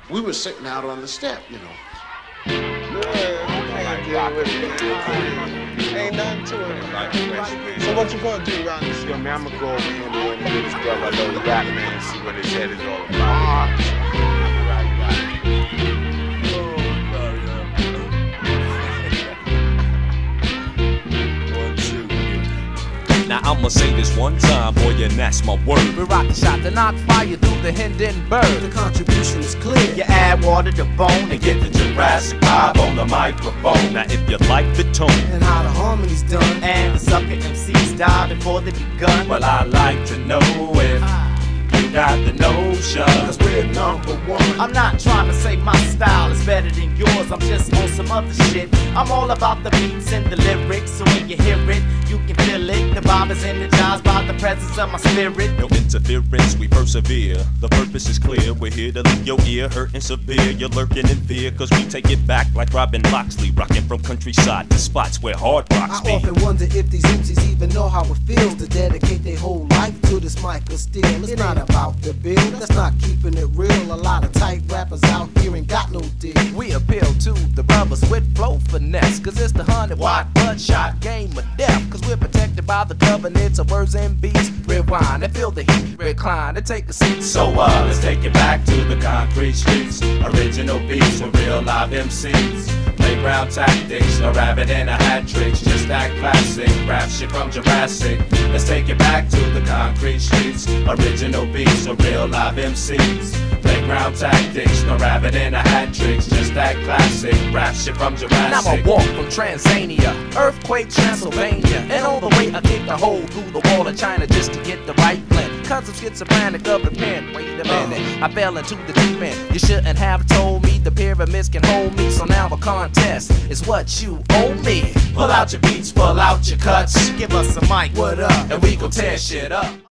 We were sitting out on the step, you know. Ain't nothing to it. So what you gonna do around this? Yo, man, I'm gonna go over here, man, and get his brother a little rap, man, and see what his head is all about. Now I'ma say this one time, boy, and that's my word. We rock the shot to knock fire through the Hindenburg. The contribution is clear. You add water to bone And get the Jurassic vibe on the microphone. Now if you like the tone And how the harmony's done. and the sucker MCs die before they begun. well, I like to know if you got the notion. Cause we're number one. I'm not trying to say my style is better than yours, I'm just on some other shit. I'm all about the beats and the lyrics, so when you hear it, you can feel it. The vibe is energized by the presence of my spirit. No interference, we persevere. The purpose is clear. We're here to leave your ear hurting severe. You're lurking in fear, cause we take it back like Robin Loxley, rocking from countryside to spots where hard rocks I be. often wonder if these MCs even know how it feels to dedicate their whole life to this mic of steel. It's not about the bill, that's not keeping it real. A lot of tight rappers out here ain't got no deal. We appeal to the brothers with flow finesse, cause it's the 100-watt bloodshot game of death. Cause we're protected by the covenants of words and beats. Rewind and feel the heat, recline and take a seat. So let's take it back to the concrete streets. Original beats with real live MCs. Playground tactics, a rabbit and a hat tricks. Just that classic rap shit from Jurassic. Let's take it back to the concrete streets. Original beats with real live MCs. Playground tactics, no rabbit and a hat tricks. Just that classic rap shit from Jurassic. Now I walk from Tanzania, earthquake Transylvania, and all the way I kicked a hole through the wall of China just to get the right blend. Cause I'm schizophrenic of the pen. Wait a minute, I fell into the deep end. You shouldn't have told me the pyramids can hold me. So now a contest is what you owe me. Pull out your beats, pull out your cuts. Give us a mic, What up? and we gon' tear shit up.